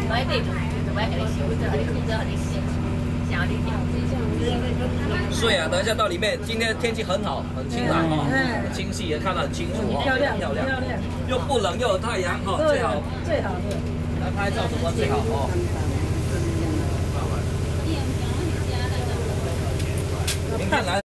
买地就买给你洗，或者你裤子给你洗，想你掉。 所以啊，等一下到里面，今天天气很好，很清朗哦，很清晰，也看得很清楚哦， 漂亮漂亮， 漂亮， 又不冷又有太阳哦，最好最好的。 来拍照什么最好哦。明天来。